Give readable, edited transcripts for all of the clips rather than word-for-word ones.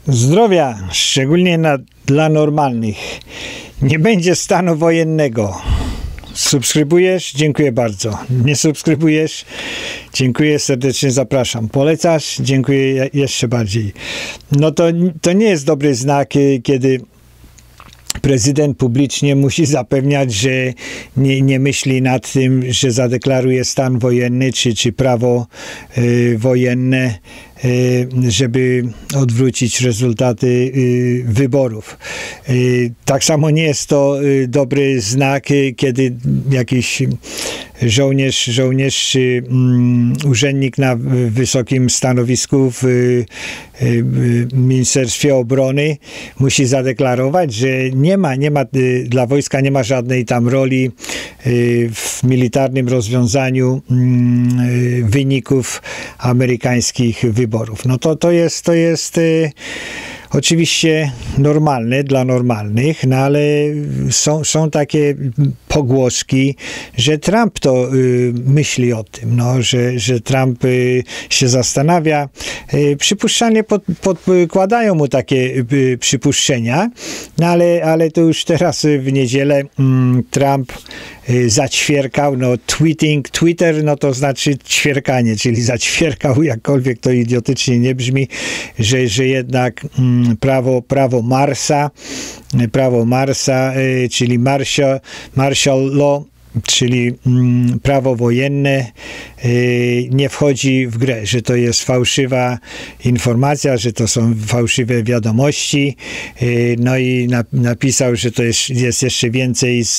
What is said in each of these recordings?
Zdrowia, szczególnie dla normalnych. Nie będzie stanu wojennego. Subskrybujesz? Dziękuję bardzo. Nie subskrybujesz? Dziękuję, serdecznie zapraszam. Polecasz? Dziękuję jeszcze bardziej. No to nie jest dobry znak, kiedy prezydent publicznie musi zapewniać, że nie myśli nad tym, że zadeklaruje stan wojenny czy prawo wojenne, żeby odwrócić rezultaty wyborów. Tak samo nie jest to dobry znak, kiedy jakiś żołnierz czy urzędnik na wysokim stanowisku w Ministerstwie Obrony musi zadeklarować, że nie ma dla wojska nie ma żadnej tam roli w militarnym rozwiązaniu wyników amerykańskich wyborów. No to jest oczywiście normalne dla normalnych, no ale są takie pogłoski, że Trump to myśli o tym, no, że Trump się zastanawia. Przypuszczalnie podkładają mu takie przypuszczenia, no ale to już teraz w niedzielę Trump zaćwierkał, no Twitter, no to znaczy ćwierkanie, czyli zaćwierkał, jakkolwiek to idiotycznie nie brzmi, że jednak prawo Marsa, czyli martial law, czyli prawo wojenne nie wchodzi w grę, że to jest fałszywa informacja, że to są fałszywe wiadomości. No i napisał, że to jest jeszcze więcej z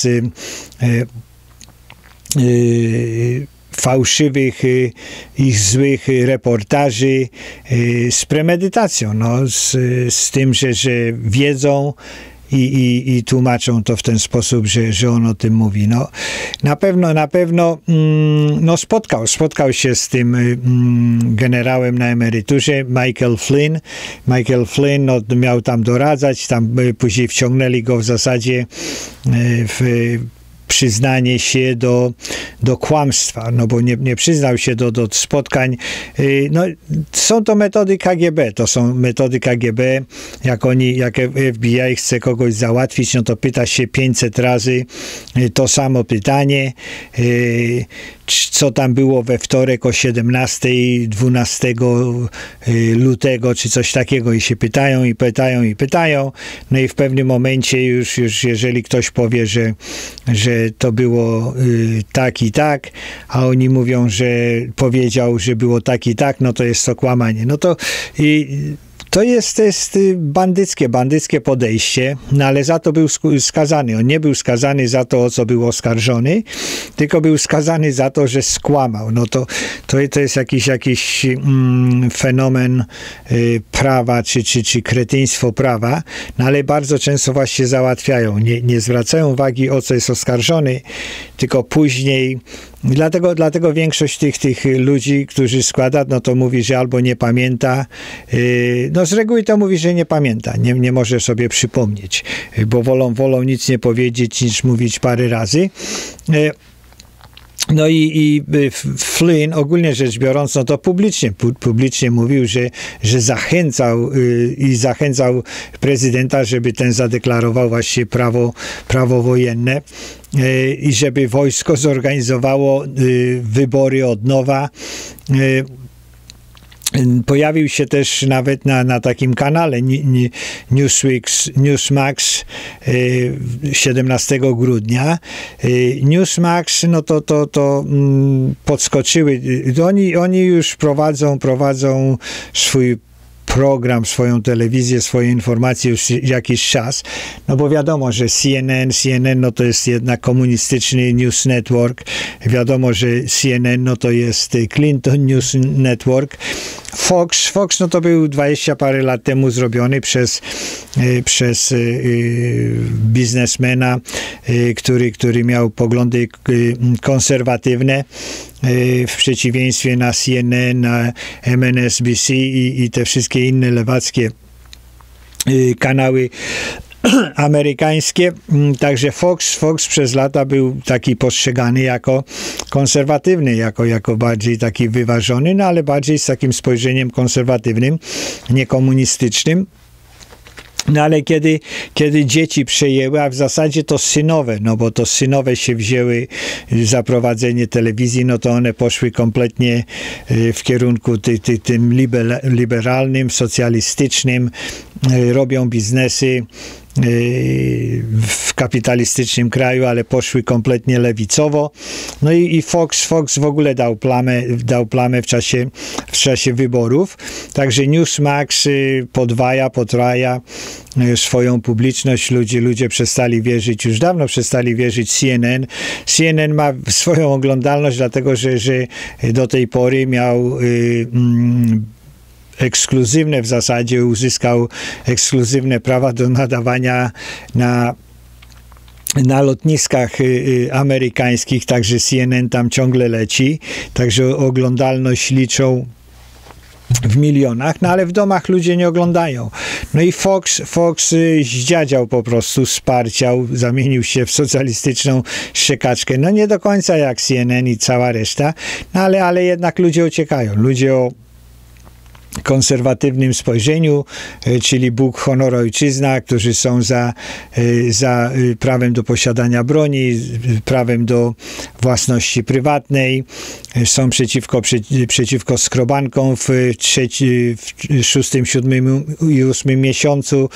fałszywych i złych reportaży z premedytacją, no, z tym, że wiedzą i tłumaczą to w ten sposób, że on o tym mówi. No, na pewno no, spotkał się z tym generałem na emeryturze, Michael Flynn no, miał tam doradzać, tam później wciągnęli go w zasadzie w przyznanie się do kłamstwa, no bo nie przyznał się do spotkań. No, są to metody KGB, jak FBI chce kogoś załatwić, no to pyta się 500 razy to samo pytanie, co tam było we wtorek o 17, 12 lutego, czy coś takiego i się pytają, no i w pewnym momencie już jeżeli ktoś powie, że to było tak i tak, a oni mówią, że powiedział, że było tak i tak, no to jest to kłamanie. No to jest bandyckie podejście, no ale za to był skazany. On nie był skazany za to, o co był oskarżony, tylko był skazany za to, że skłamał. No to jest jakiś fenomen prawa, czy kretyństwo prawa, no ale bardzo często właśnie załatwiają. Nie zwracają uwagi, o co jest oskarżony, tylko później. Dlatego większość tych ludzi, którzy składa, no to mówi, że albo nie pamięta, no z reguły to mówi, że nie pamięta, nie może sobie przypomnieć, bo wolą nic nie powiedzieć, niż mówić parę razy. No i Flynn, ogólnie rzecz biorąc, no to publicznie mówił, że zachęcał prezydenta, żeby ten zadeklarował właśnie prawo wojenne i żeby wojsko zorganizowało wybory od nowa. Pojawił się też nawet na takim kanale Newsmax 17 grudnia. Newsmax, no to podskoczyły. Oni już prowadzą swój program, swoją telewizję, swoje informacje już jakiś czas, no bo wiadomo, że CNN no to jest jednak komunistyczny news network, wiadomo, że CNN no to jest Clinton News Network, Fox no to był 20 parę lat temu zrobiony przez biznesmena, który miał poglądy konserwatywne, w przeciwieństwie na CNN, na MSNBC i te wszystkie inne lewackie kanały amerykańskie. Także Fox przez lata był taki postrzegany jako konserwatywny, jako bardziej taki wyważony, no ale bardziej z takim spojrzeniem konserwatywnym, niekomunistycznym. No ale kiedy dzieci przejęły, a w zasadzie to synowe, no bo to synowe się wzięły za prowadzenie telewizji, no to one poszły kompletnie w kierunku tym liberalnym, socjalistycznym, robią biznesy w kapitalistycznym kraju, ale poszły kompletnie lewicowo. No i Fox w ogóle dał plamę w czasie wyborów. Także Newsmax potraja swoją publiczność. Ludzie przestali wierzyć, już dawno przestali wierzyć CNN. CNN ma swoją oglądalność, dlatego że do tej pory miał ekskluzywne w zasadzie, uzyskał ekskluzywne prawa do nadawania na lotniskach amerykańskich, także CNN tam ciągle leci, także oglądalność liczą w milionach, no ale w domach ludzie nie oglądają. No i Fox zdziadział po prostu, sparciał, zamienił się w socjalistyczną szczekaczkę. No nie do końca jak CNN i cała reszta, no ale jednak ludzie uciekają. Ludzie o konserwatywnym spojrzeniu, czyli Bóg, honor, ojczyzna, którzy są za prawem do posiadania broni, prawem do własności prywatnej, są przeciwko skrobankom w 6., 7. i 8. miesiącu,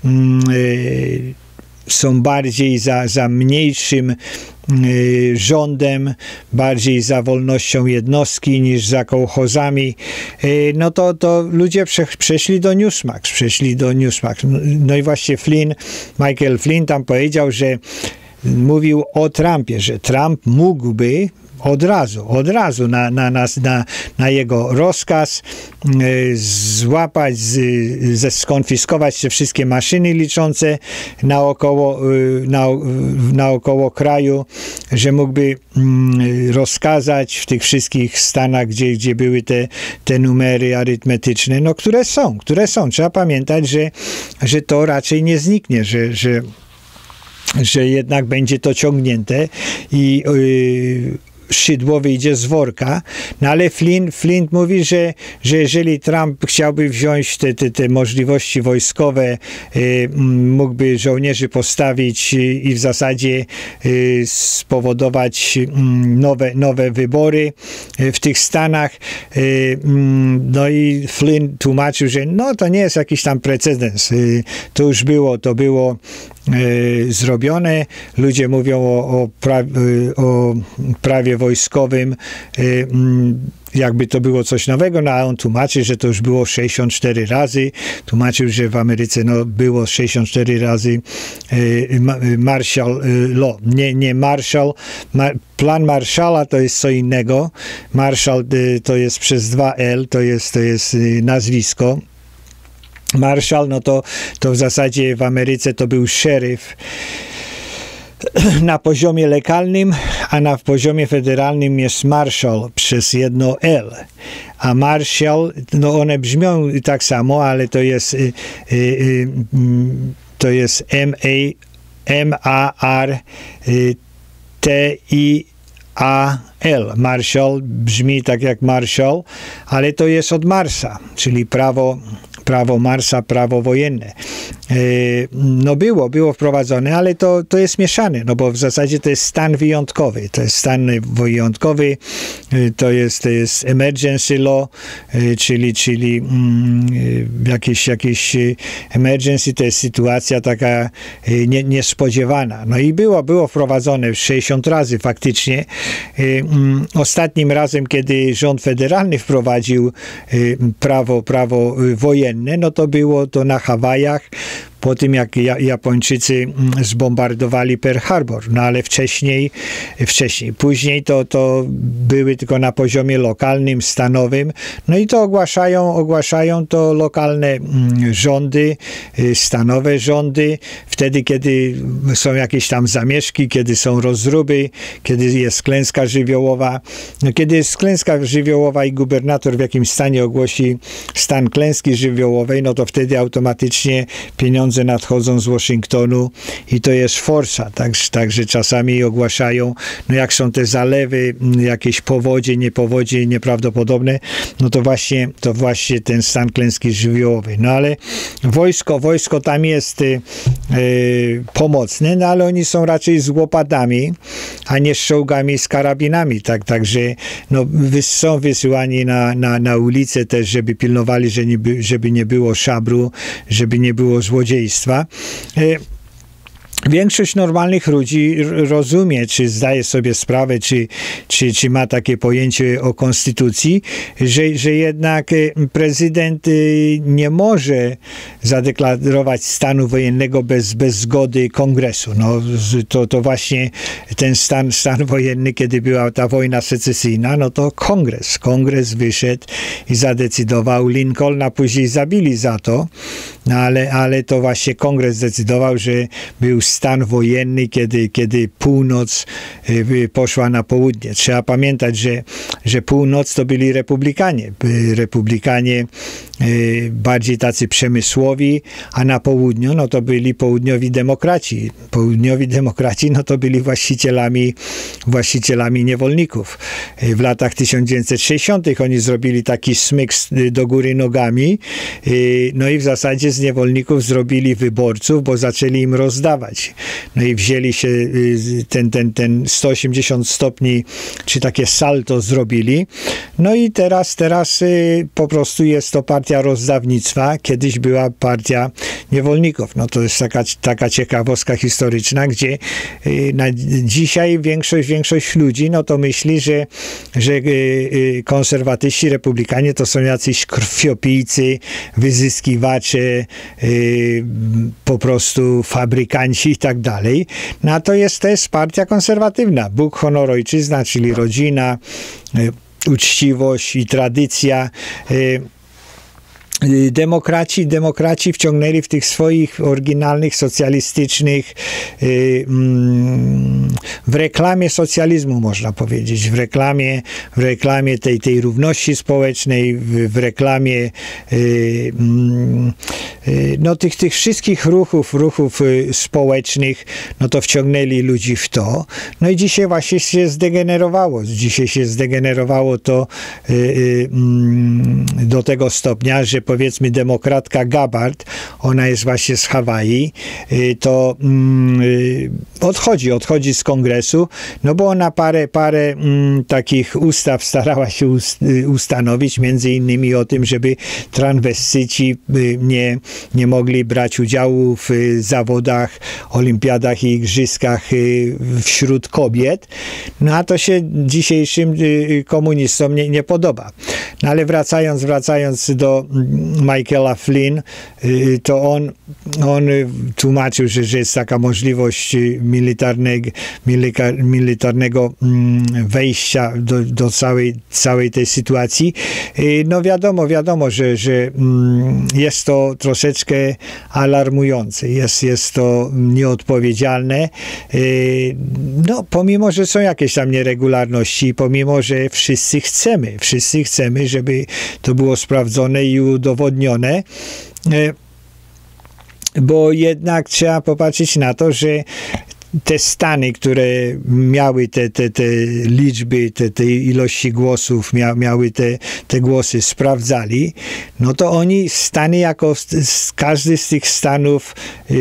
są bardziej za mniejszym rządem, bardziej za wolnością jednostki niż za kołchozami, no to ludzie przeszli do Newsmax. No i właśnie Michael Flynn tam powiedział, że mówił o Trumpie, że Trump mógłby od razu na jego rozkaz złapać, skonfiskować te wszystkie maszyny liczące naokoło kraju, że mógłby rozkazać w tych wszystkich stanach, gdzie były te numery arytmetyczne, no które są. Trzeba pamiętać, że to raczej nie zniknie, że jednak będzie to ciągnięte i szydło wyjdzie z worka, no ale Flynn mówi, że jeżeli Trump chciałby wziąć te możliwości wojskowe, mógłby żołnierzy postawić i w zasadzie spowodować nowe wybory w tych stanach. No i Flynn tłumaczył, że no to nie jest jakiś tam precedens. To było zrobione. Ludzie mówią o prawie wojskowym, jakby to było coś nowego, no a on tłumaczy, że to już było 64 razy. Tłumaczył, że w Ameryce było 64 razy Marshall Law. Nie Marshall. Plan Marshalla to jest co innego. Marshall to jest przez 2L, to jest nazwisko. Marshall, no to w zasadzie w Ameryce to był szeryf na poziomie lokalnym, a na poziomie federalnym jest Marshall przez jedno L. A Marshall, no one brzmią tak samo, ale to jest M-A-R-T-I-A-L. Marshall brzmi tak jak Marshall, ale to jest od Marsa, czyli prawo Marsa, prawo wojenne. No było wprowadzone, ale to jest mieszane, no bo w zasadzie to jest stan wyjątkowy. To jest stan wyjątkowy, to jest emergency law, czyli jakieś emergency, to jest sytuacja taka niespodziewana. No i było wprowadzone 60 razy faktycznie. Ostatnim razem, kiedy rząd federalny wprowadził prawo wojenne, no to było to na Hawajach, po tym jak Japończycy zbombardowali Pearl Harbor. No ale później to były tylko na poziomie lokalnym, stanowym. No i to ogłaszają to lokalne rządy, stanowe rządy, wtedy kiedy są jakieś tam zamieszki, kiedy są rozruby, kiedy jest klęska żywiołowa. No, kiedy jest klęska żywiołowa i gubernator w jakimś stanie ogłosi stan klęski żywiołowej, no to wtedy automatycznie pieniądze pieniądze nadchodzą z Waszyngtonu i to jest forsa, także czasami ogłaszają, no jak są te zalewy, jakieś powodzie, nieprawdopodobne, no to właśnie ten stan klęski żywiołowej. No ale wojsko tam jest pomocne, no ale oni są raczej z łopatami, a nie z czołgami, z karabinami, także no, są wysyłani na ulicę też, żeby pilnowali, żeby nie było szabru, żeby nie było złodziejstwa. Większość normalnych ludzi rozumie, czy zdaje sobie sprawę, czy ma takie pojęcie o konstytucji, że jednak prezydent nie może zadeklarować stanu wojennego bez zgody kongresu. No, to właśnie ten stan wojenny, kiedy była ta wojna secesyjna, no to kongres wyszedł i zadecydował. Lincolna później zabili za to, no ale to właśnie kongres zdecydował, że był stan wojenny, kiedy północ poszła na południe. Trzeba pamiętać, że północ to byli republikanie. Republikanie bardziej tacy przemysłowi, a na południu no to byli południowi demokraci. Południowi demokraci no to byli właścicielami niewolników. W latach 1960 oni zrobili taki smyk do góry nogami, no i w zasadzie z niewolników zrobili wyborców, bo zaczęli im rozdawać. No i wzięli się ten 180 stopni, czy takie salto zrobili. No i teraz po prostu jest to partia rozdawnictwa. Kiedyś była partia niewolników. No to jest taka ciekawostka historyczna, gdzie dzisiaj większość ludzi no to myśli, że konserwatyści, republikanie to są jacyś krwiopijcy, wyzyskiwacze, po prostu fabrykanci i tak dalej. No a to jest partia konserwatywna. Bóg, honor, ojczyzna, czyli rodzina, uczciwość i tradycja. Demokraci wciągnęli w tych swoich oryginalnych, socjalistycznych, w reklamie socjalizmu, można powiedzieć, w reklamie tej równości społecznej, w reklamie no tych wszystkich ruchów społecznych, no to wciągnęli ludzi w to. No i dzisiaj właśnie się zdegenerowało. Dzisiaj się zdegenerowało to do tego stopnia, że powiedzmy demokratka Gabbard, ona jest właśnie z Hawaii, to odchodzi z kongresu, no bo ona parę takich ustaw starała się ustanowić, między innymi o tym, żeby transwestyci nie mogli brać udziału w zawodach, olimpiadach i igrzyskach wśród kobiet. No a to się dzisiejszym komunistom nie podoba. No ale wracając do Michaela Flynn, to on tłumaczył, że jest taka możliwość militarnego wejścia do całej tej sytuacji. No wiadomo, że jest to troszeczkę alarmujące, jest to nieodpowiedzialne. No pomimo, że są jakieś tam nieregularności, pomimo, że wszyscy chcemy, żeby to było sprawdzone i udowodnione, bo jednak trzeba popatrzeć na to, że te stany, które miały te liczby, te ilości głosów, miały te głosy, sprawdzali, no to oni stany jako każdy z tych stanów,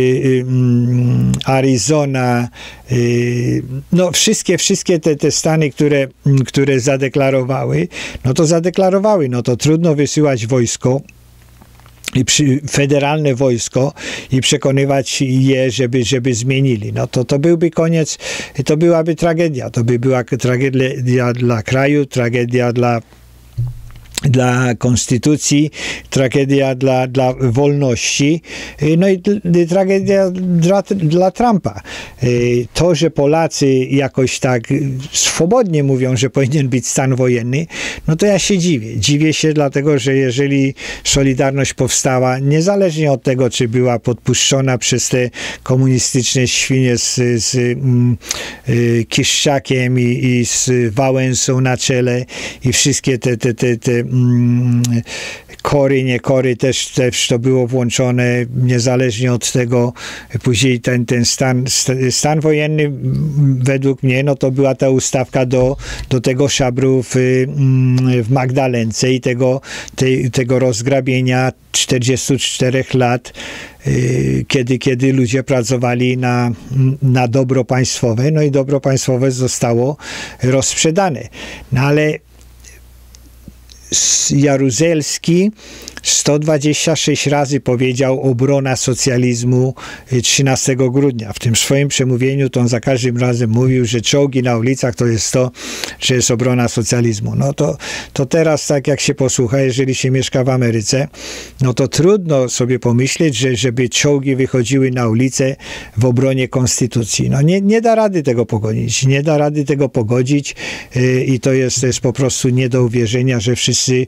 Arizona, no wszystkie te stany, które zadeklarowały, no to trudno wysyłać wojsko, federalne wojsko i przekonywać je, żeby zmienili. No to byłby koniec, to byłaby tragedia. To by była tragedia dla kraju, tragedia dla konstytucji, tragedia dla wolności, no i tragedia dla Trumpa. To, że Polacy jakoś tak swobodnie mówią, że powinien być stan wojenny, no to ja się dziwię. Dziwię się dlatego, że jeżeli Solidarność powstała, niezależnie od tego, czy była podpuszczona przez te komunistyczne świnie z Kiszczakiem i z Wałęsą na czele i wszystkie te kory, nie kory, też to było włączone, niezależnie od tego. Później ten stan wojenny, według mnie, no to była ta ustawka do tego szabru w Magdalence i tego rozgrabienia 44 lat, kiedy ludzie pracowali na dobro państwowe, no i dobro państwowe zostało rozsprzedane. No ale Jaruzelski 126 razy powiedział obrona socjalizmu 13 grudnia. W tym swoim przemówieniu to on za każdym razem mówił, że czołgi na ulicach to jest to, że jest obrona socjalizmu. No to teraz, tak jak się posłucha, jeżeli się mieszka w Ameryce, no to trudno sobie pomyśleć, żeby czołgi wychodziły na ulicę w obronie konstytucji. No nie da rady tego pogodzić. Nie da rady tego pogodzić i to jest po prostu nie do uwierzenia, że wszyscy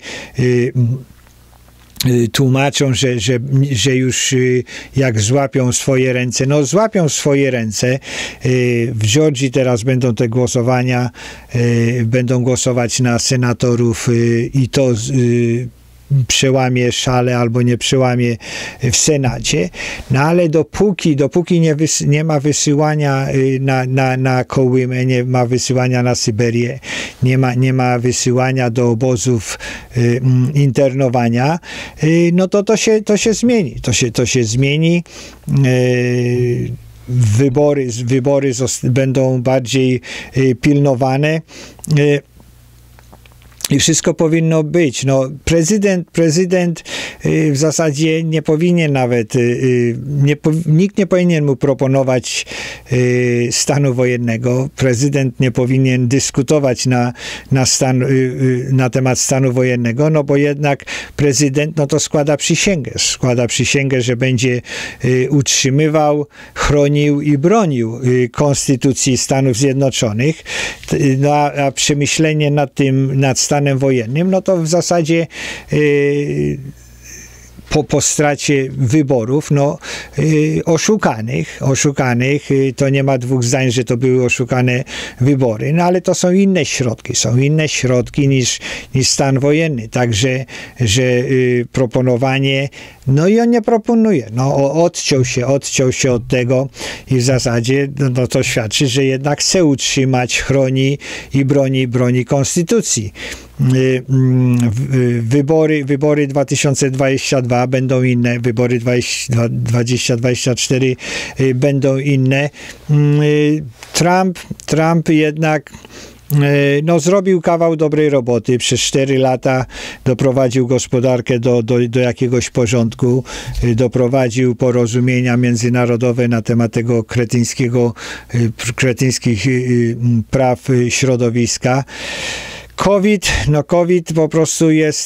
tłumaczą, że już jak złapią swoje ręce, no złapią swoje ręce. W Georgii teraz będą te głosowania, będą głosować na senatorów i to przełamie szale albo nie przełamie w Senacie, no ale dopóki nie ma wysyłania na Kołymę, nie ma wysyłania na Syberię, nie ma wysyłania do obozów internowania, no to się zmieni. To się zmieni. Wybory będą bardziej pilnowane. I wszystko powinno być. No, prezydent w zasadzie nie powinien nawet, nikt nie powinien mu proponować stanu wojennego. Prezydent nie powinien dyskutować na temat stanu wojennego, no bo jednak prezydent to składa przysięgę, że będzie utrzymywał, chronił i bronił Konstytucji Stanów Zjednoczonych. No, a przemyślenie nad stanem wojennym, no to w zasadzie po stracie wyborów, no oszukanych, to nie ma dwóch zdań, że to były oszukane wybory, no ale to są inne środki niż stan wojenny, także, że proponowanie, no i on nie proponuje, no odciął się od tego i w zasadzie no to świadczy, że jednak chce utrzymać, chroni i broni konstytucji. Wybory 2022 będą inne, wybory 2024 będą inne. Trump jednak zrobił kawał dobrej roboty. Przez 4 lata doprowadził gospodarkę do jakiegoś porządku, doprowadził porozumienia międzynarodowe na temat tego kretyńskich praw środowiska. COVID po prostu jest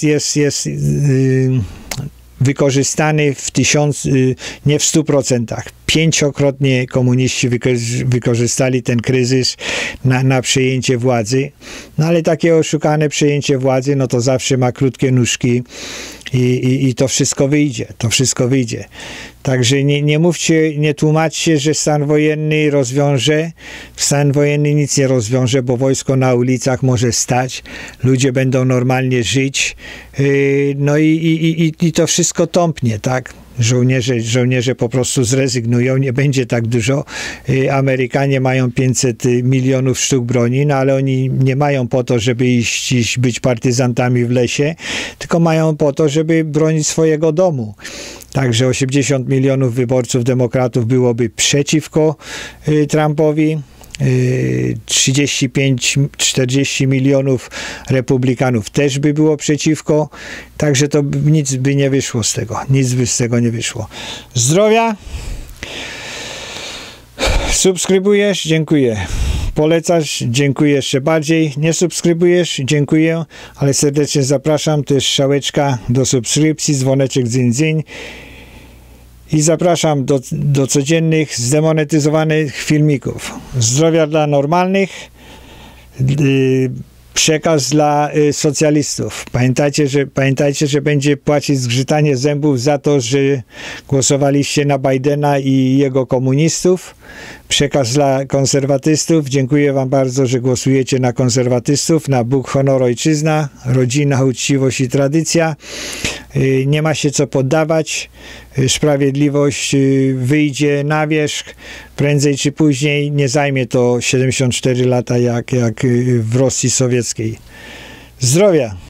wykorzystany nie w 100%. 5-krotnie komuniści wykorzystali ten kryzys na przejęcie władzy. No ale takie oszukane przejęcie władzy, no to zawsze ma krótkie nóżki i to wszystko wyjdzie. Także nie tłumaczcie, że stan wojenny rozwiąże. Stan wojenny nic nie rozwiąże, bo wojsko na ulicach może stać, ludzie będą normalnie żyć, no i to wszystko tąpnie, tak? Żołnierze po prostu zrezygnują, nie będzie tak dużo. Amerykanie mają 500 milionów sztuk broni, no ale oni nie mają po to, żeby iść być partyzantami w lesie, tylko mają po to, żeby bronić swojego domu. Także 80 milionów wyborców demokratów byłoby przeciwko Trumpowi. 35-40 milionów republikanów też by było przeciwko, także to nic by nie wyszło z tego. Nic by z tego nie wyszło. Zdrowia! Subskrybujesz? Dziękuję. Polecasz? Dziękuję jeszcze bardziej. Nie subskrybujesz? Dziękuję, ale serdecznie zapraszam. To jest strzałeczka do subskrypcji, dzwoneczek dzyń. I zapraszam do codziennych, zdemonetyzowanych filmików. Zdrowia dla normalnych, Przekaz dla socjalistów. Pamiętajcie, że będzie płacić zgrzytanie zębów za to, że głosowaliście na Bidena i jego komunistów. Przekaz dla konserwatystów. Dziękuję wam bardzo, że głosujecie na konserwatystów, na Bóg, honor, ojczyzna, rodzina, uczciwość i tradycja. Nie ma się co poddawać. Sprawiedliwość wyjdzie na wierzch. Prędzej czy później, nie zajmie to 74 lata jak w Rosji sowieckiej. Zdrowia!